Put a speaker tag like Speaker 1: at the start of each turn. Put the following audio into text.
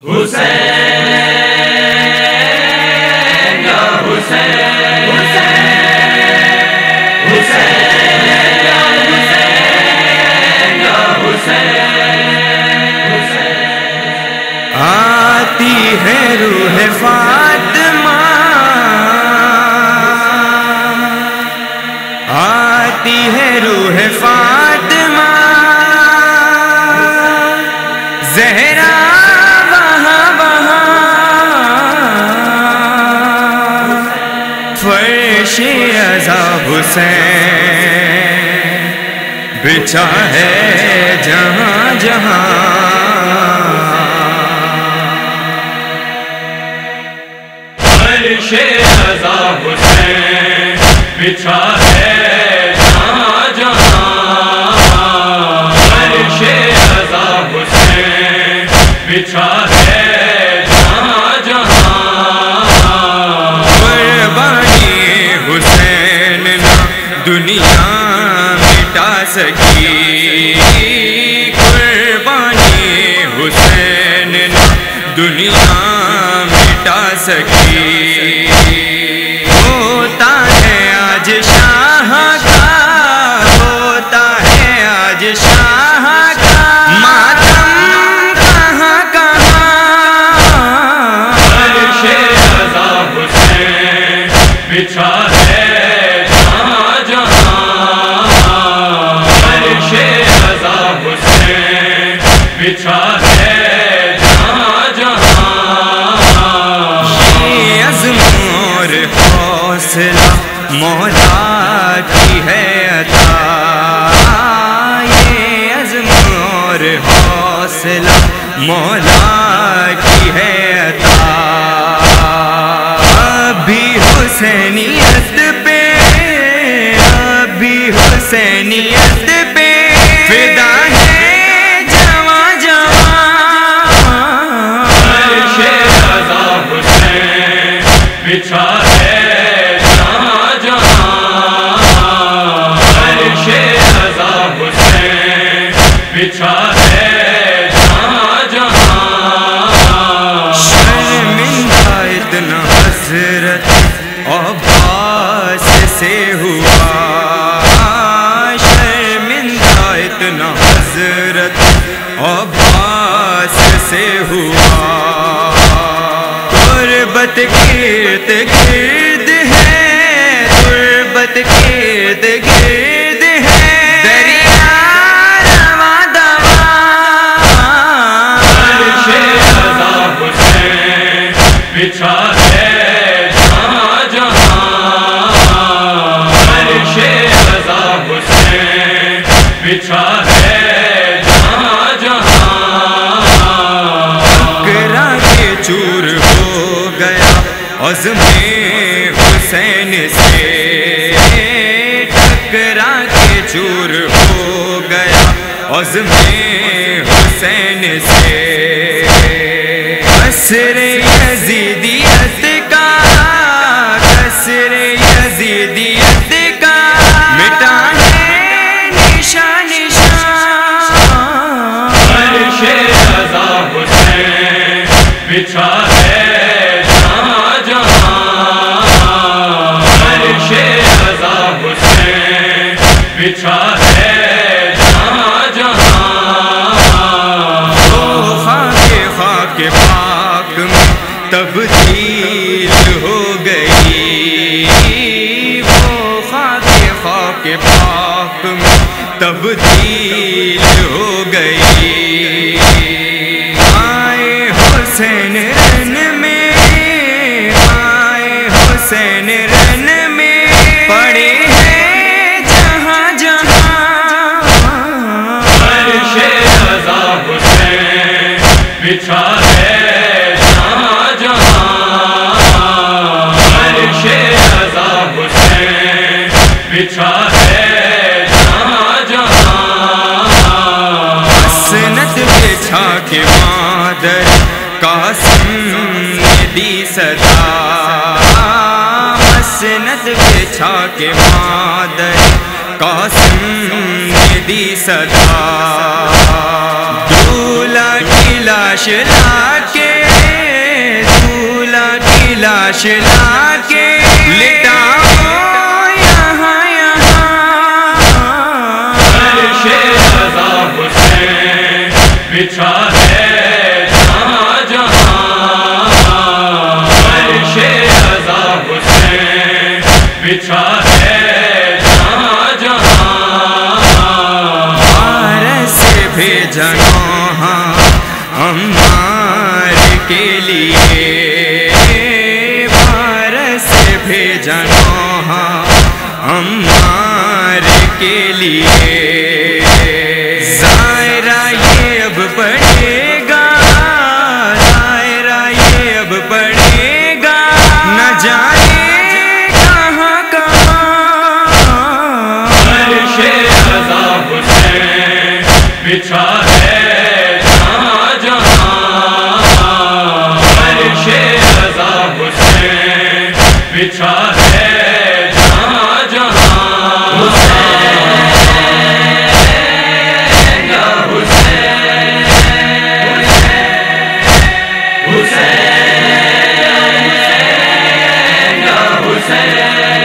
Speaker 1: حسین یا حسین حسین حسین یا حسین یا حسین
Speaker 2: آتی ہے روح فاطمہ آتی ہے روح فاطمہ زہرا فرش عزا حسین بچھا ہے جہاں جہاں
Speaker 1: فرش عزا حسین بچھا ہے جہاں جہاں فرش عزا حسین بچھا ہے جہاں جہاں
Speaker 2: دنیا مٹا سکی قربانی حسین نے دنیا مٹا سکی ہوتا ہے آج شاہ کا ہوتا ہے آج شاہ کا ماتم کہاں کہاں
Speaker 1: فرش عزا حسین بچھا ہے بچھا ہے جہاں جہاں
Speaker 2: یہ عزم اور حوصلہ مولا کی ہے عطا یہ عزم اور حوصلہ مولا کی ہے عطا ابھی حسینیت پہ ابھی حسینیت پہ فدا ہے
Speaker 1: بچھا ہے جہاں جہاں فرش عزا حسین بچھا ہے جہاں جہاں
Speaker 2: شرمندہ اتنا حضرت عباس سے ہوا شرمندہ اتنا حضرت عباس سے ہوا غربت گرد گرد ہے غربت گرد گرد ہے دریا رواں دواں
Speaker 1: فرش عزا حسین بچھا ہے جہاں جہاں فرش عزا حسین بچھا ہے جہاں جہاں
Speaker 2: ٹکرا کے چور ہو گیا عزم حسین سے ٹکرا کے چور ہو گیا عزم حسین سے کسر یزیدیت کا کسر یزیدیت کا مٹانے نشان نشان
Speaker 1: فرش عزا حسین بچھا ہے جہاں جہاں فرش عزا حسین بچھا ہے جہاں جہاں
Speaker 2: خاک پاک میں تبدیل ہو گئی وہ خاک پاک میں تبدیل ہو گئی آئے حسین رن میں آئے حسین رن میں پڑے ہیں جہاں جہاں
Speaker 1: فرش عزا حسین بچھا ہے جہاں جہاں فرش عزا حسین بچھا ہے جہاں جہاں
Speaker 2: مسند بچھا کے مادر قاسم نے دی صدا مسند بچھا کے مادر قاسم نے دی صدا دولہا کی لاش لا کے لاش لا کے لٹاؤ یہاں یہاں،
Speaker 1: عرش رضا حسین بچھا ہے جہاں جہاں، عرش رضا حسین بچھا ہے جہاں جہاں،
Speaker 2: پارس سے بھیجا نوحہ عمار کے لیے، پارس سے بھیجا نوحہ عمار کے لیے، ظاہرہ یہ اب پڑے گا، ظاہرہ یہ اب پڑے گا، نہ جانے کہاں کہاں،
Speaker 1: عرش رضا حسین بچھا ہے جہاں جہاں، عرش رضا حسین بچھا ہے جہاں جہاں، حسین یا حسین، حسین یا حسین،